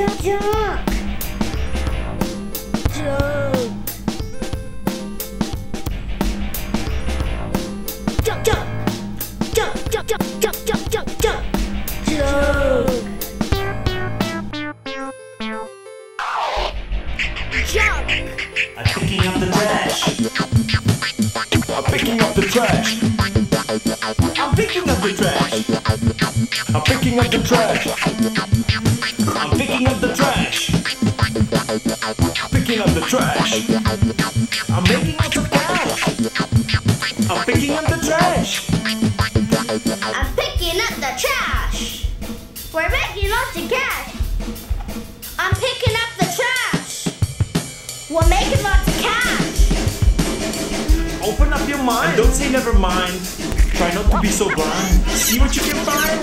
I'm picking up the trash. I'm picking up the trash. I'm picking up the trash. I'm picking up the trash. I'm picking up the trash. Picking up the trash. I'm making lots of cash. I'm picking up the trash. I'm picking up the trash. We're making lots of cash. I'm picking up the trash. We're making lots of cash. Open up your mind. And don't say never mind. Try not to be so blind. See what you can find.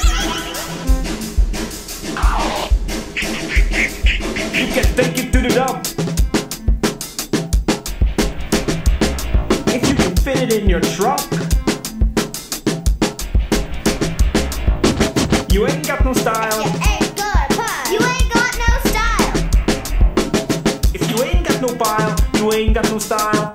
You can take it to the dump. If you can fit it in your trunk. You ain't got no style. You ain't got pie. You ain't got no style. If you ain't got no pile, you ain't got no style.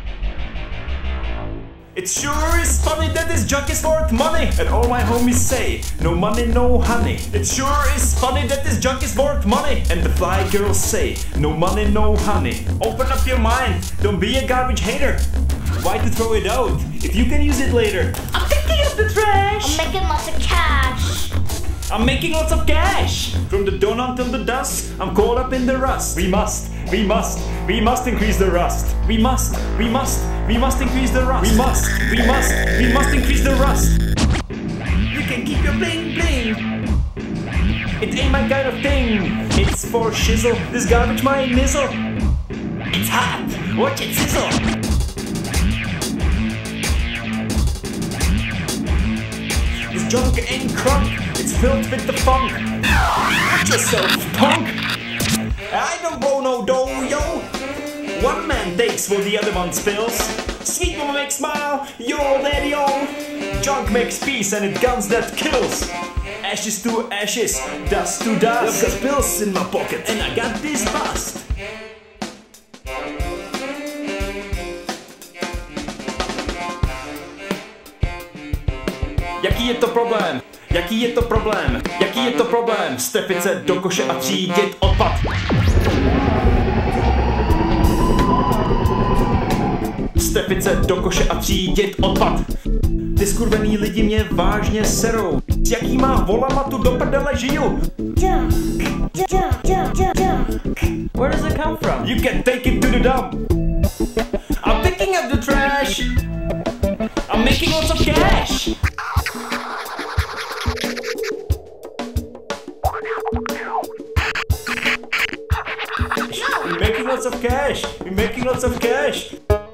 It sure is funny that this junk is worth money. And all my homies say, no money, no honey. It sure is funny that this junk is worth money. And the fly girls say, no money, no honey. Open up your mind, don't be a garbage hater. Why to throw it out, if you can use it later? I'm picking up the trash. I'm making lots of cash. I'm making lots of cash. From the dawn until the dusk, I'm caught up in the rust. We must increase the rust. We must increase the rust. We must increase the rust. You can keep your bling bling. It ain't my kind of thing. It's for shizzle. This garbage my nizzle. It's hot. Watch it sizzle. This junk ain't crunk. It's filled with the funk. Watch yourself, punk. I don't blow no dough, yo. One man takes what the other one spills. Sweet mama makes smile, your old daddy on. Junk makes peace and it guns that kills. Ashes to ashes, dust to dust. I've got pills in my pocket and I got this bust. Jaký je to problém? Jaký je to problém? Jaký je to problém? Strefit se do koše a třídit odpad. Strefit se do koše a třídit odpad. Ty skurvený lidi mě vážně serou. S jakýma volama tu do prdele žiju? Where does it come from? You can take it to the dump. I'm picking up the trash. I'm making lots of cash. We're making lots of cash. We're making lots of cash.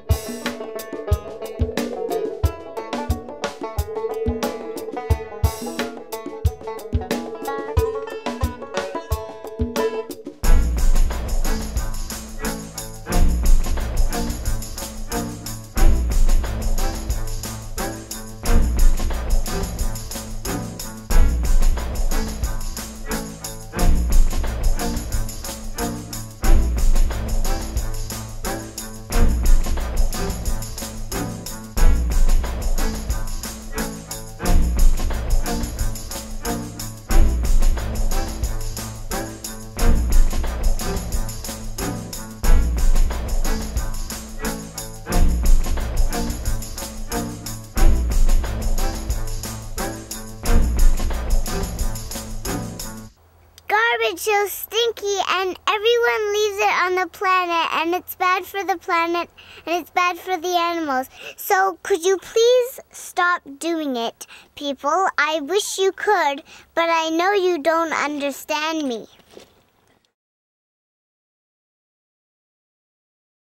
Garbage so stinky and everyone leaves it on the planet and it's bad for the planet and it's bad for the animals. So could you please stop doing it, people? I wish you could, but I know you don't understand me.